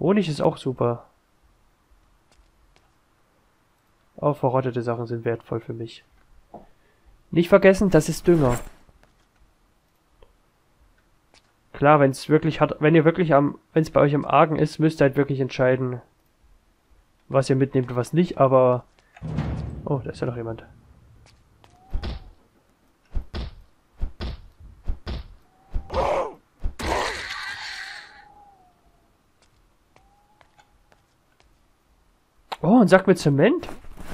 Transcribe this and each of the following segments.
Honig ist auch super. Auch verrottete Sachen sind wertvoll für mich. Nicht vergessen, das ist Dünger. Klar, wenn es wirklich hat, wenn es bei euch am Argen ist, müsst ihr halt wirklich entscheiden, was ihr mitnehmt und was nicht, aber... Oh, da ist ja noch jemand. Oh, ein Sack mit Zement?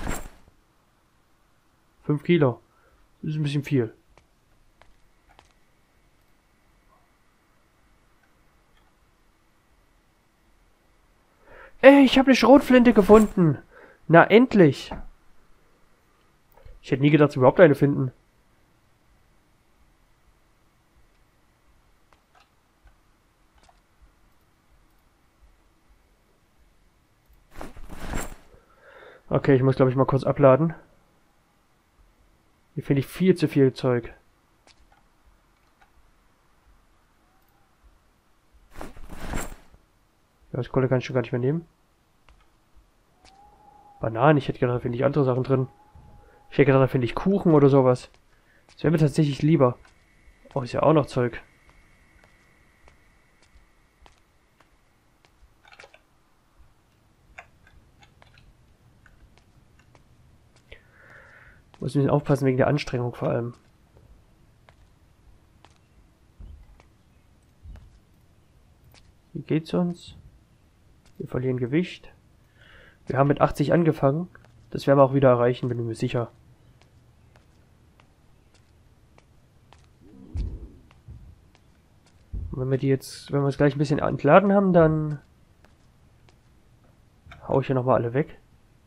5 Kilo. Das ist ein bisschen viel. Ey, ich habe eine Schrotflinte gefunden. Na, endlich. Ich hätte nie gedacht, dass wir überhaupt eine finden. Okay, ich muss, glaube ich, mal kurz abladen. Hier finde ich viel zu viel Zeug. Ja, das Kohle kann ich schon gar nicht mehr nehmen. Bananen, ich hätte gedacht, da finde ich andere Sachen drin. Ich hätte gedacht, da finde ich Kuchen oder sowas. Das wäre mir tatsächlich lieber. Oh, ist ja auch noch Zeug. Muss ein bisschen aufpassen wegen der Anstrengung vor allem. Wie geht's uns? Wir verlieren Gewicht. Wir haben mit 80 angefangen. Das werden wir auch wieder erreichen, bin ich mir sicher. Und wenn wir es gleich ein bisschen entladen haben, dann hau ich hier nochmal alle weg.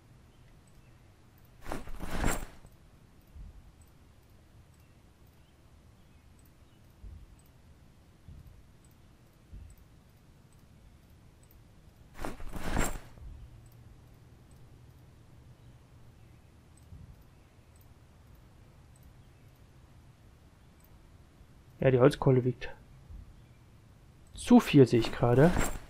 Ja, die Holzkohle wiegt zu viel, sehe ich gerade.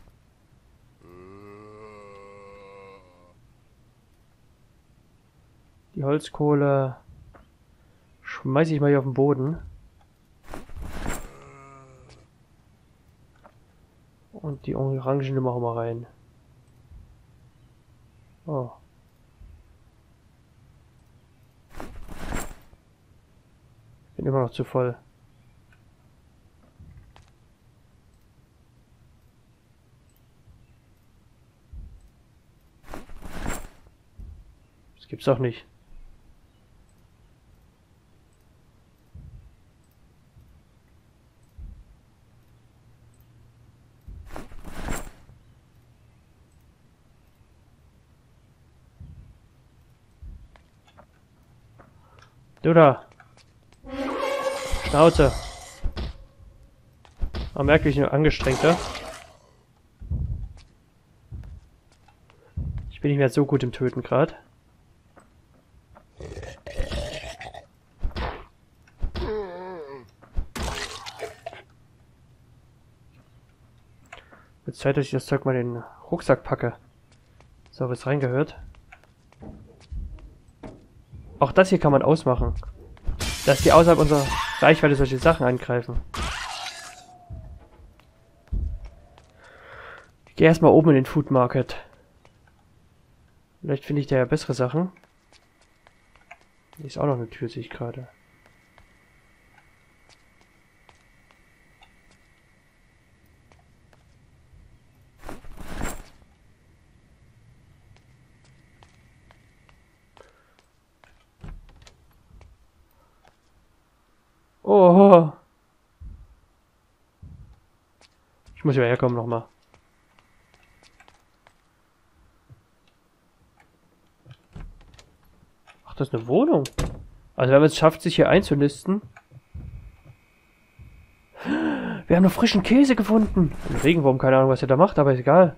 Die Holzkohle schmeiße ich mal hier auf den Boden. Und die Orangene machen wir rein. Oh. Bin immer noch zu voll. Das gibt's doch nicht. Du da. Schnauze. Man merkt, ich bin angestrengter. Ich bin nicht mehr so gut im Töten gerade. Wird Zeit, dass ich das Zeug mal in den Rucksack packe. So, was reingehört. Auch das hier kann man ausmachen. Dass die außerhalb unserer Reichweite solche Sachen angreifen. Ich gehe erstmal oben in den Food Market. Vielleicht finde ich da ja bessere Sachen. Hier ist auch noch eine Tür, sehe ich gerade. Oh. Ich muss hierher kommen nochmal. Ach, das ist eine Wohnung. Also wenn man es schafft, sich hier einzunisten. Wir haben noch frischen Käse gefunden. Ein Regenwurm, keine Ahnung, was er da macht, aber ist egal.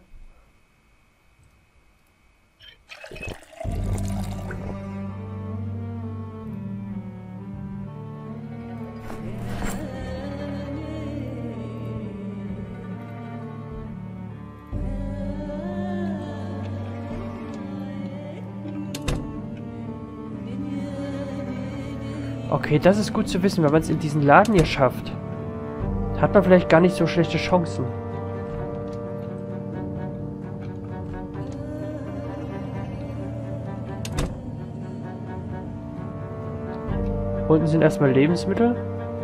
Okay, das ist gut zu wissen. Wenn man es in diesen Laden hier schafft, hat man vielleicht gar nicht so schlechte Chancen. Unten sind erstmal Lebensmittel.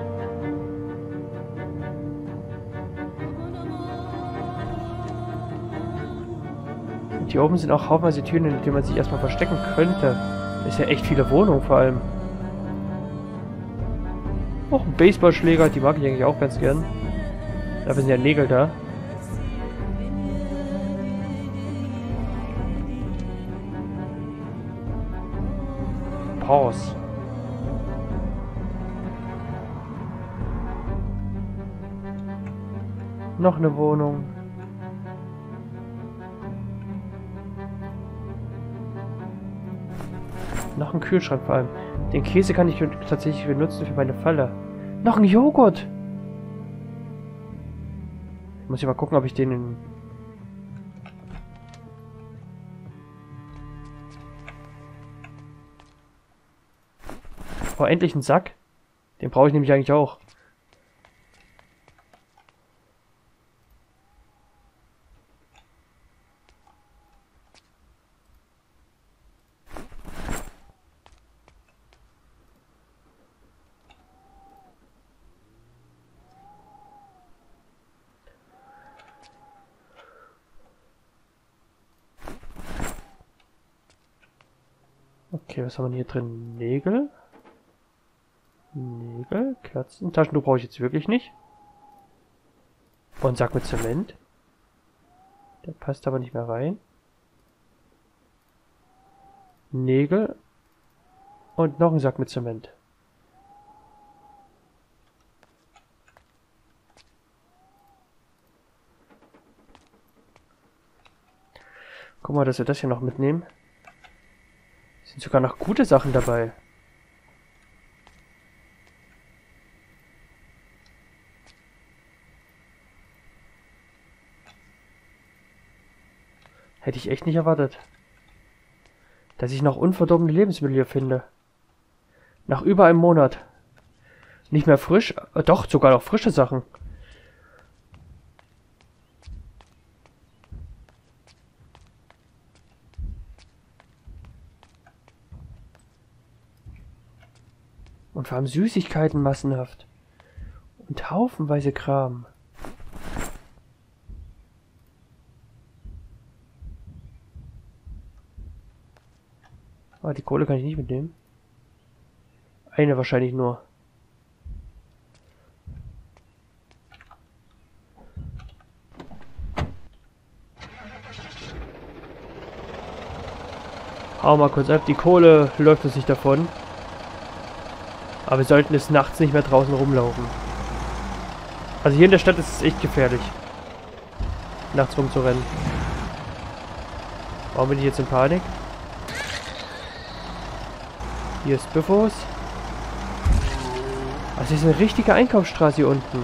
Und hier oben sind auch haufenweise Türen, in denen man sich erstmal verstecken könnte. Ist ja echt viele Wohnungen vor allem. Auch ein Baseballschläger, die mag ich eigentlich auch ganz gern. Dafür sind ja Nägel da. Pause. Noch eine Wohnung. Noch ein Kühlschrank vor allem. Den Käse kann ich tatsächlich benutzen für meine Falle. Noch ein Joghurt! Muss ich mal gucken, ob ich den in... Oh, endlich ein Sack. Den brauche ich nämlich eigentlich auch. Okay, was haben wir hier drin? Nägel. Nägel, Kerzen. Taschentuch brauche ich jetzt wirklich nicht. Und einen Sack mit Zement. Der passt aber nicht mehr rein. Nägel. Und noch ein Sack mit Zement. Guck mal, dass wir das hier noch mitnehmen. Sind sogar noch gute Sachen dabei. Hätte ich echt nicht erwartet. Dass ich noch unverdorbene Lebensmittel hier finde. Nach über einem Monat. Nicht mehr frisch? Doch, sogar noch frische Sachen. Und vor allem Süßigkeiten massenhaft. Und haufenweise Kram. Ah, die Kohle kann ich nicht mitnehmen. Eine wahrscheinlich nur. Hau mal kurz ab. Die Kohle läuft uns nicht davon. Aber wir sollten es nachts nicht mehr draußen rumlaufen. Also hier in der Stadt ist es echt gefährlich. Nachts rumzurennen. Warum bin ich jetzt in Panik? Hier ist Büffos. Also hier ist eine richtige Einkaufsstraße hier unten.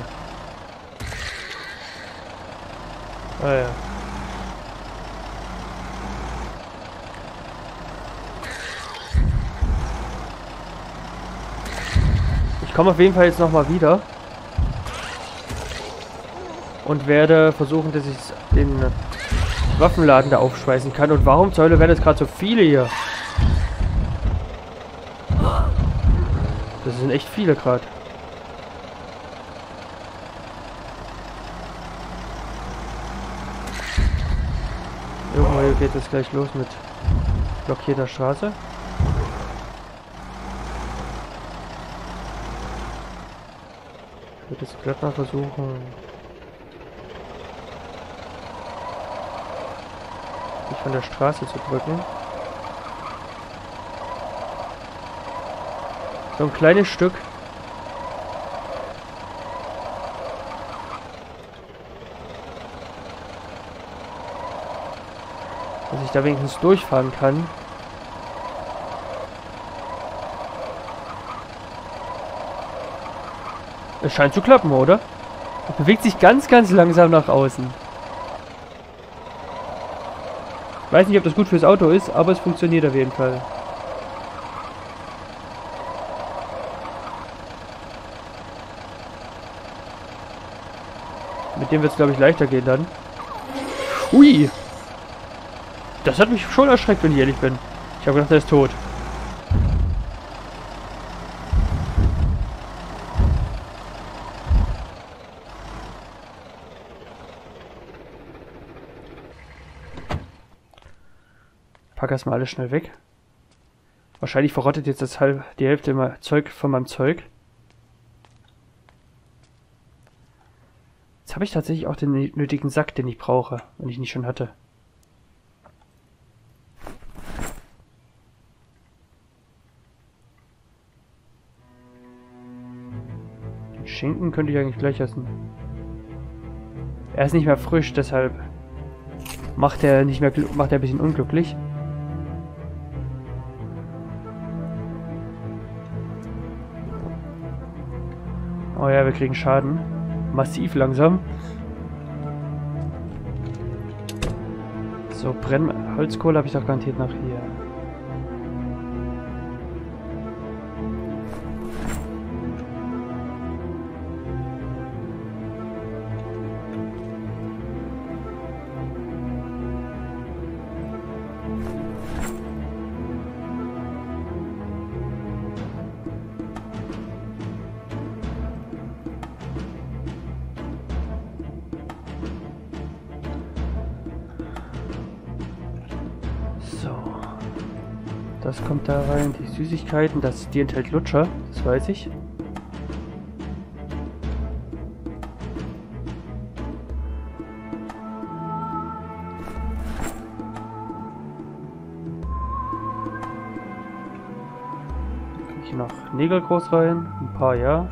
Ah ja. Ich komme auf jeden Fall jetzt nochmal wieder. Und werde versuchen, dass ich den Waffenladen da aufschweißen kann. Und warum zur Hölle werden jetzt gerade so viele hier? Das sind echt viele gerade. Irgendwo geht es gleich los mit blockierter Straße. Ich würde jetzt gleich mal versuchen, mich von der Straße zu drücken. So ein kleines Stück. Dass ich da wenigstens durchfahren kann. Es scheint zu klappen, oder? Er bewegt sich ganz, ganz langsam nach außen. Ich weiß nicht, ob das gut fürs Auto ist, aber es funktioniert auf jeden Fall. Mit dem wird es, glaube ich, leichter gehen dann. Ui! Das hat mich schon erschreckt, wenn ich ehrlich bin. Ich habe gedacht, er ist tot. Pack erstmal alles schnell weg. Wahrscheinlich verrottet jetzt die Hälfte immer Zeug von meinem Zeug. Jetzt habe ich tatsächlich auch den nötigen Sack, den ich brauche, wenn ich nicht schon hatte. Den Schinken könnte ich eigentlich gleich essen. Er ist nicht mehr frisch, deshalb macht er ein bisschen unglücklich. Oh ja, wir kriegen Schaden. Massiv langsam. So, Holzkohle habe ich doch garantiert nach hier. Das kommt da rein. Die Süßigkeiten, die enthält Lutscher, das weiß ich. Kriege ich noch Nägel groß rein? Ein paar, ja.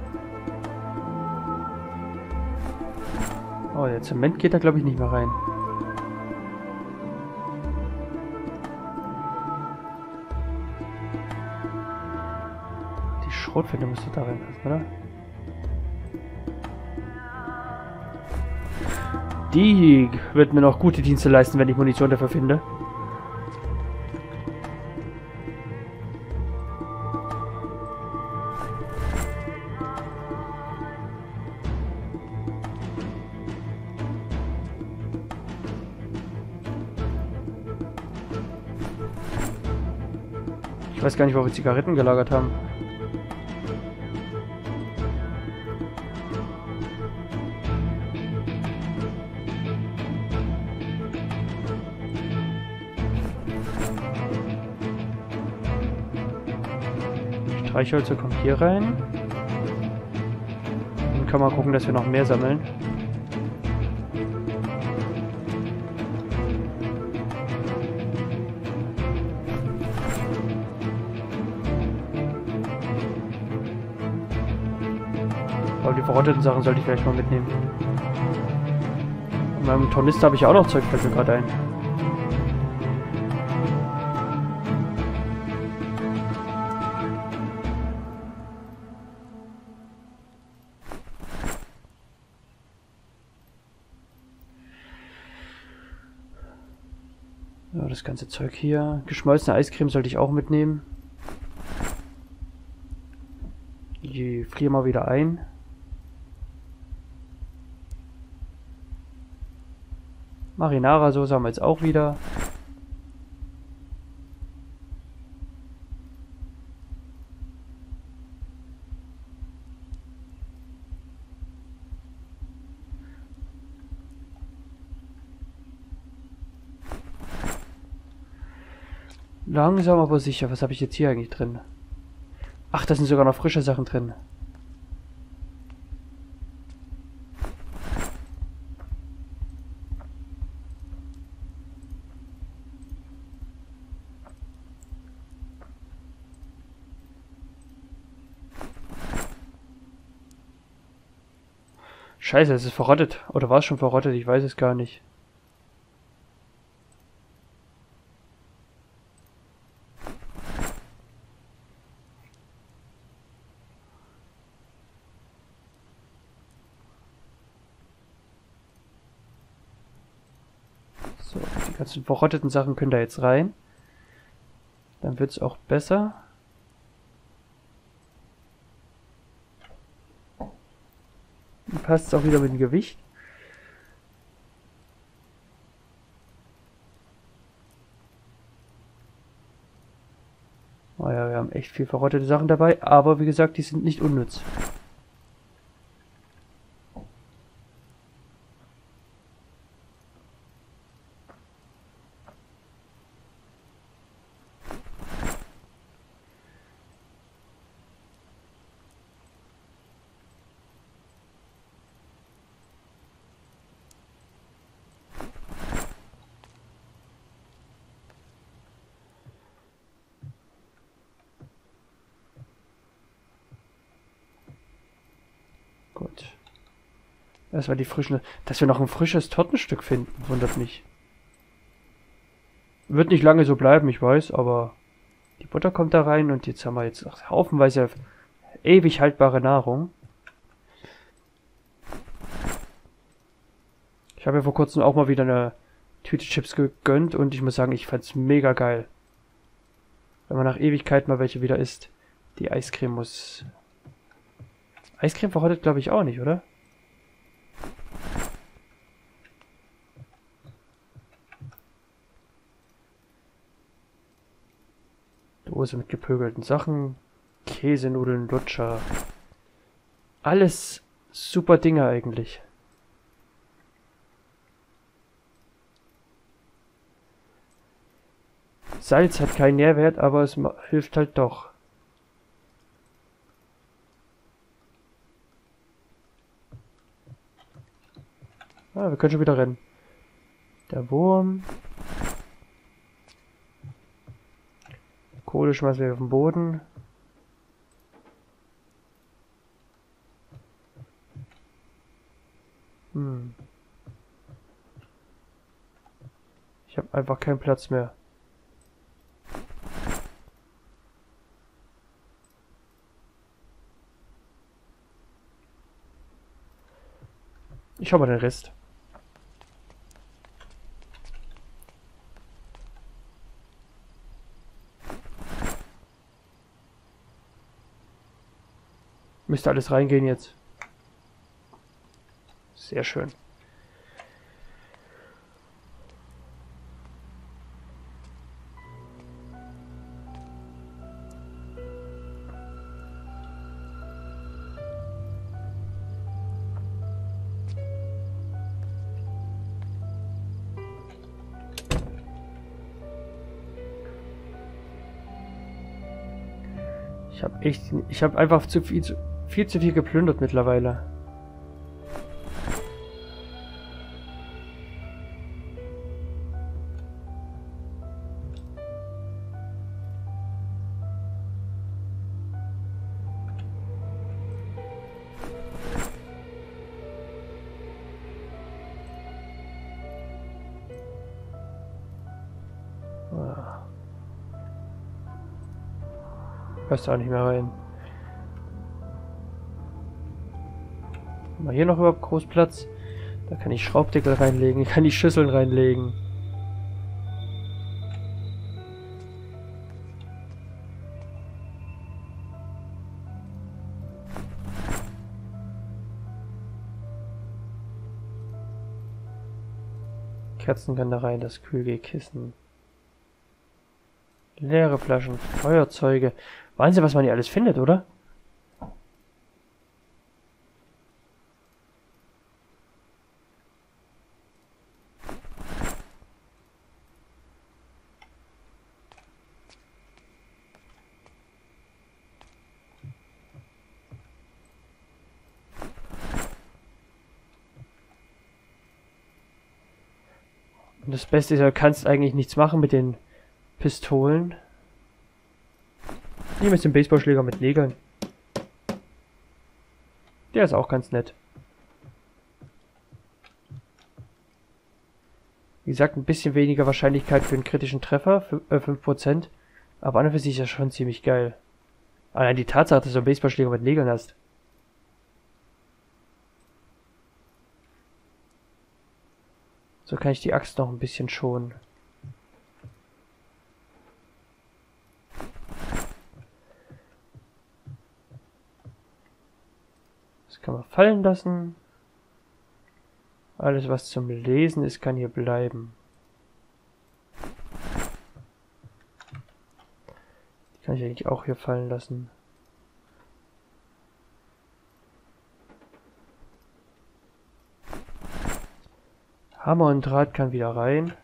Oh, der Zement geht da, glaube ich, nicht mehr rein. Schrotflinte müsste da reinpassen, oder? Die wird mir noch gute Dienste leisten, wenn ich Munition dafür finde. Ich weiß gar nicht, wo wir Zigaretten gelagert haben. Streichhölzer kommt hier rein. Dann kann man gucken, dass wir noch mehr sammeln. Aber die verrotteten Sachen sollte ich vielleicht mal mitnehmen. In meinem Tornister habe ich auch noch Zeug, fällt mir gerade ein. So, das ganze Zeug hier. Geschmolzene Eiscreme sollte ich auch mitnehmen. Die frieren wir wieder ein. Marinara-Soße haben wir jetzt auch wieder. Langsam aber sicher. Was habe ich jetzt hier eigentlich drin? Ach, da sind sogar noch frische Sachen drin. Scheiße, es ist verrottet. Oder war es schon verrottet? Ich weiß es gar nicht. So, die ganzen verrotteten Sachen können da jetzt rein. Dann wird es auch besser. Passt es auch wieder mit dem Gewicht. echt viel verrottete Sachen dabei, aber wie gesagt, die sind nicht unnütz. Gut. Das war die frischen... Dass wir noch ein frisches Tortenstück finden, wundert mich. Wird nicht lange so bleiben, ich weiß, aber die Butter kommt da rein und jetzt haben wir jetzt noch haufenweise ewig haltbare Nahrung. Ich habe ja vor kurzem auch mal wieder eine Tüte Chips gegönnt und ich muss sagen, ich fand's mega geil. Wenn man nach Ewigkeit mal welche wieder isst. Die Eiscreme muss... Eiscreme verrottet glaube ich auch nicht, oder? Dose mit gepögelten Sachen. Käsenudeln, Lutscher. Alles super Dinge eigentlich. Salz hat keinen Nährwert, aber es hilft halt doch. Ah, wir können schon wieder rennen. Der Wurm. Kohle schmeißen wir auf den Boden. Ich habe einfach keinen Platz mehr. Ich schau mal den Rest. Müsste alles reingehen jetzt. Sehr schön. Ich habe einfach viel zu viel geplündert mittlerweile. Passt auch nicht mehr rein. Haben wir hier noch überhaupt groß Platz? Da kann ich Schraubdeckel reinlegen, kann ich Schüsseln reinlegen. Kerzen kann da rein, das Kühlkissen. Leere Flaschen, Feuerzeuge. Wahnsinn, was man hier alles findet, oder? Und das Beste ist, du kannst eigentlich nichts machen mit den Pistolen. Ich nehme jetzt den Baseballschläger mit Nägeln. Der ist auch ganz nett. Wie gesagt, ein bisschen weniger Wahrscheinlichkeit für einen kritischen Treffer, 5%. Aber an und für sich ist das schon ziemlich geil. Allein die Tatsache, dass du einen Baseballschläger mit Nägeln hast. So kann ich die Axt noch ein bisschen schonen. Das kann man fallen lassen. Alles, was zum Lesen ist, kann hier bleiben. Die kann Kann ich eigentlich auch hier fallen lassen. Hammer und Draht kann wieder rein.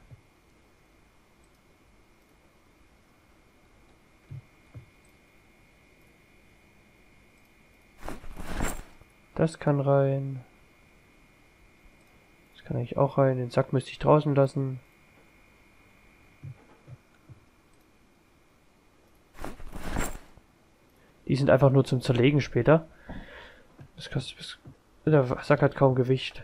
Das kann rein. Das kann eigentlich auch rein. Den Sack müsste ich draußen lassen. Die sind einfach nur zum Zerlegen später. Der Sack hat kaum Gewicht.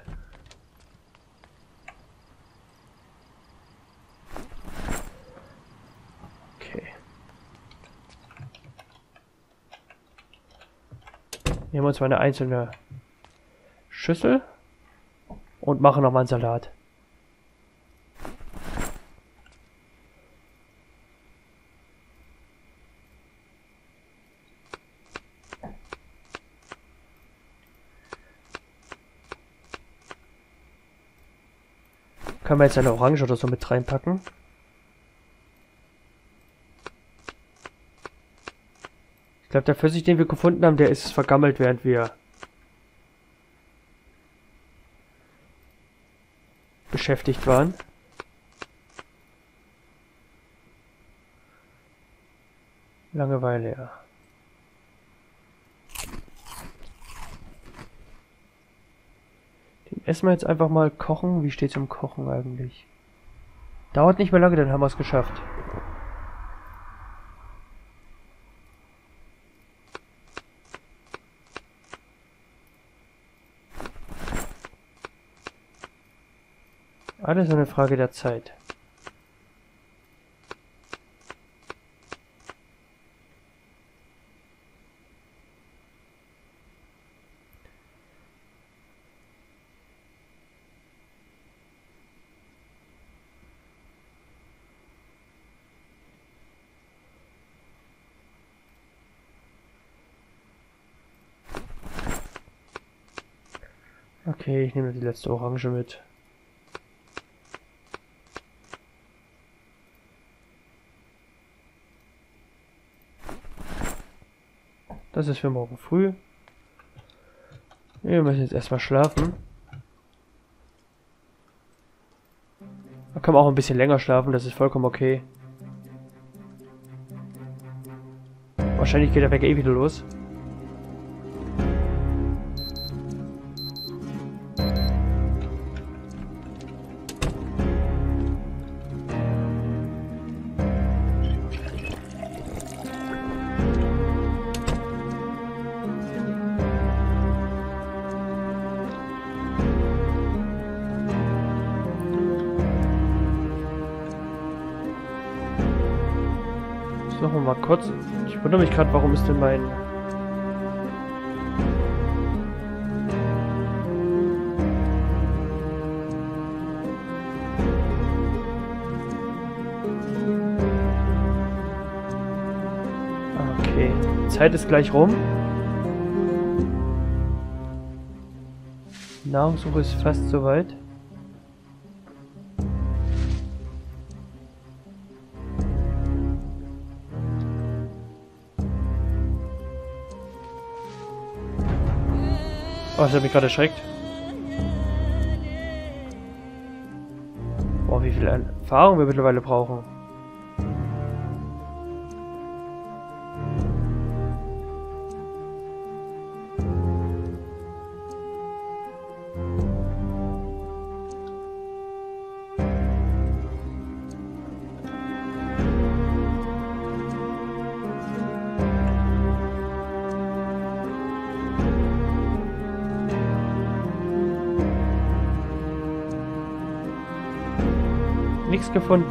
Okay. Nehmen wir uns mal eine einzelne Schüssel und machen nochmal einen Salat. Können wir jetzt eine Orange oder so mit reinpacken? Ich glaube, der Pfirsich, den wir gefunden haben, der ist vergammelt, während wir beschäftigt waren. Langeweile, ja. Den essen wir jetzt einfach mal kochen. Wie steht's im Kochen eigentlich? Dauert nicht mehr lange, dann haben wir es geschafft. Alles eine Frage der Zeit. Okay, ich nehme die letzte Orange mit. Das ist für morgen früh. Wir müssen jetzt erstmal schlafen. Da kann man auch ein bisschen länger schlafen, das ist vollkommen okay. Wahrscheinlich geht der Wecker eh wieder los. Suchen wir mal kurz. Ich wundere mich gerade, warum ist denn mein... Okay, Zeit ist gleich rum. Nahrungssuche ist fast soweit. Oh, das hat mich gerade erschreckt. Boah, wie viel Erfahrung wir mittlerweile brauchen. Nichts gefunden.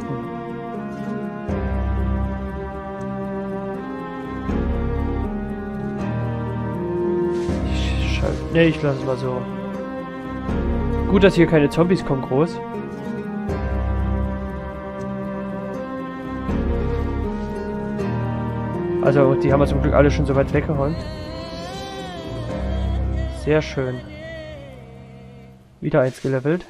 Ne, ich lasse es mal so. Gut, dass hier keine Zombies kommen, groß. Also, die haben wir zum Glück alle schon so weit weggeräumt. Sehr schön. Wieder eins gelevelt.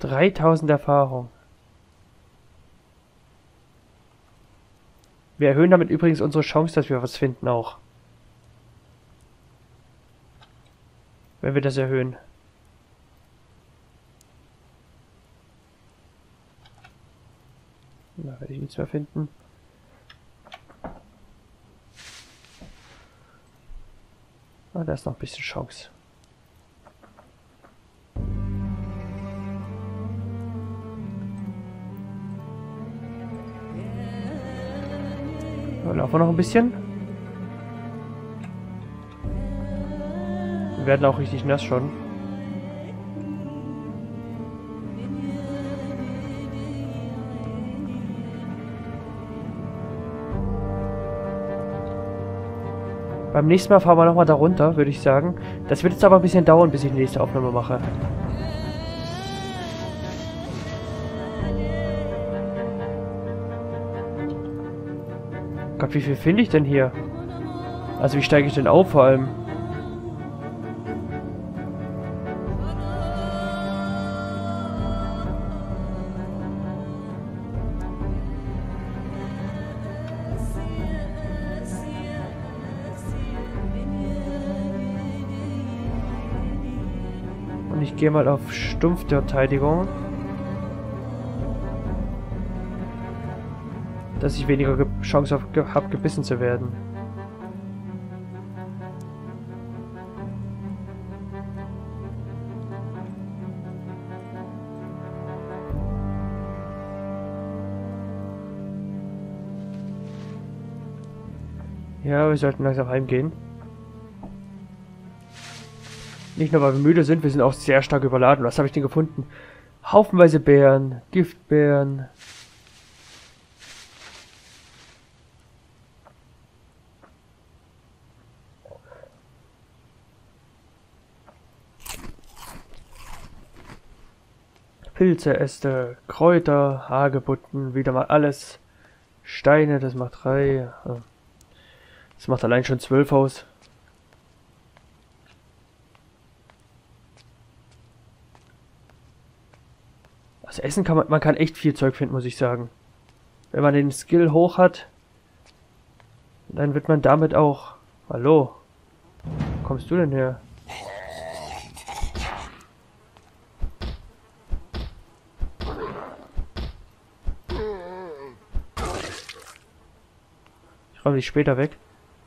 3000 Erfahrung. Wir erhöhen damit übrigens unsere Chance, dass wir was finden auch. Wenn wir das erhöhen. Da werde ich nichts mehr finden. Ah, da ist noch ein bisschen Chance. Laufen wir noch ein bisschen. Wir werden auch richtig nass schon. Beim nächsten Mal fahren wir nochmal da runter, würde ich sagen. Das wird jetzt aber ein bisschen dauern, bis ich die nächste Aufnahme mache. Gott, wie viel finde ich denn hier? Also wie steige ich denn auf vor allem? Und ich gehe mal auf Stumpfverteidigung. Dass ich weniger Chance habe, gebissen zu werden. Ja, wir sollten langsam heimgehen. Nicht nur, weil wir müde sind, wir sind auch sehr stark überladen. Was habe ich denn gefunden? Haufenweise Beeren, Giftbeeren. Pilze, Äste, Kräuter, Hagebutten, wieder mal alles. Steine, das macht 3. Das macht allein schon 12 aus. Also Essen kann man kann echt viel Zeug finden, muss ich sagen. Wenn man den Skill hoch hat, dann wird man damit auch... Hallo? Wo kommst du denn her? Ich räume dich später weg.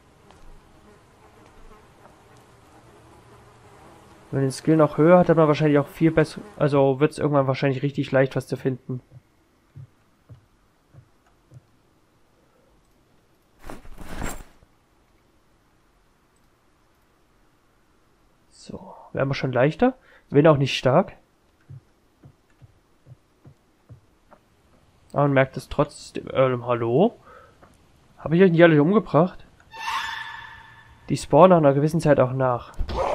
Wenn man den Skill noch höher hat, hat man wahrscheinlich auch viel besser... Also wird es irgendwann wahrscheinlich richtig leicht, was zu finden. So, werden wir schon leichter. Wenn auch nicht stark. Aber man merkt es trotzdem... hallo? Habe ich euch nicht alle umgebracht? Die spawnen nach einer gewissen Zeit auch nach.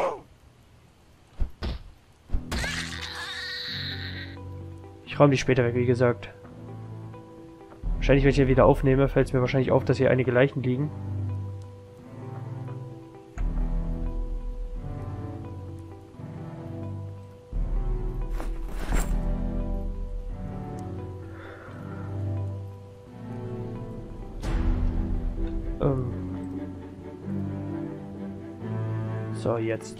Ich räume die später weg, wie gesagt. Wahrscheinlich, wenn ich hier wieder aufnehme, fällt es mir wahrscheinlich auf, dass hier einige Leichen liegen. So, jetzt.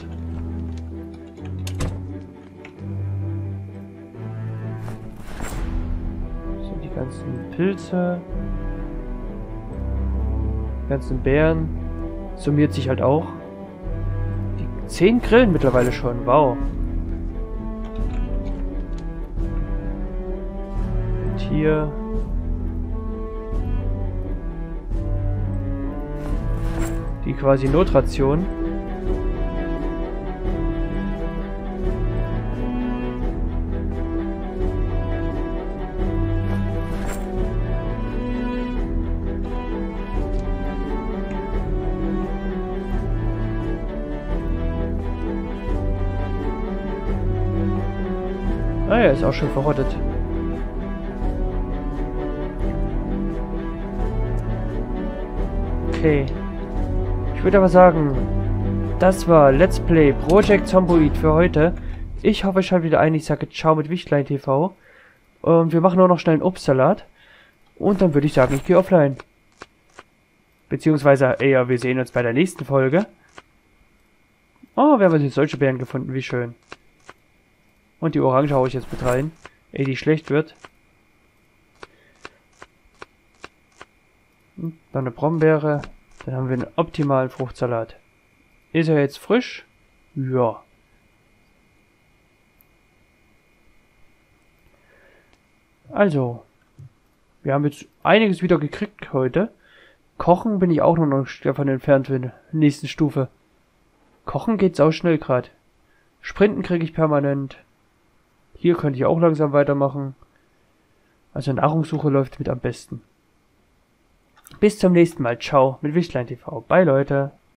So, die ganzen Pilze. Die ganzen Beeren. Summiert sich halt auch. Die 10 Grillen mittlerweile schon. Wow. Und hier. Die quasi Notration. Ah ja, ist auch schon verrottet. Okay. Ich würde aber sagen, das war Let's Play Project Zomboid für heute. Ich hoffe, ich schalte wieder ein. Ich sage ciao mit Wichtlein TV. Und wir machen auch noch schnell einen Obstsalat. Und dann würde ich sagen, ich gehe offline. Beziehungsweise eher, wir sehen uns bei der nächsten Folge. Oh, wir haben jetzt solche Beeren gefunden. Wie schön. Und die Orange haue ich jetzt mit rein. Ehe die schlecht wird. Und dann eine Brombeere. Dann haben wir einen optimalen Fruchtsalat. Ist er jetzt frisch? Ja. Also, wir haben jetzt einiges wieder gekriegt heute. Kochen bin ich auch noch davon entfernt für die nächste Stufe. Kochen geht sau schnell gerade. Sprinten kriege ich permanent. Hier könnte ich auch langsam weitermachen. Also Nahrungssuche läuft mit am besten. Bis zum nächsten Mal. Ciao mit Wichtlein TV. Bye Leute.